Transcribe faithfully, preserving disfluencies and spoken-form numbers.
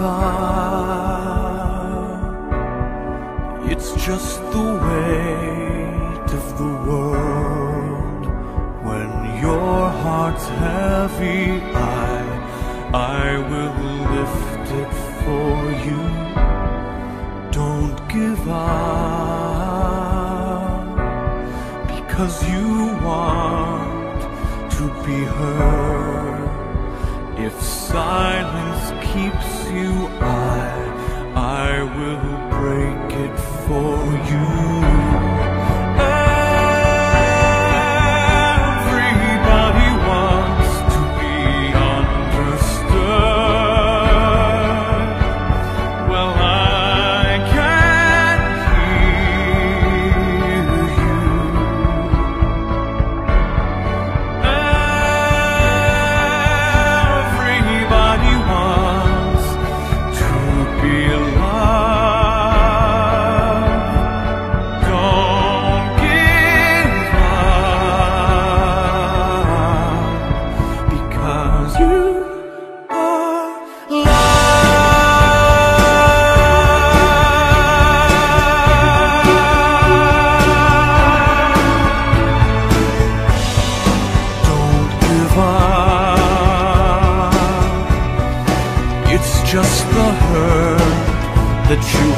up. It's just the weight of the world. When your heart's heavy, I, I will lift it for you. Don't give up, because you want to be heard. If silence keeps you, I, I will break it for you. Everybody wants to be understood. Well, I can't hear you. Everybody wants to be loved. Don't give up, because you are loved. Don't give up. It's just the hurt that you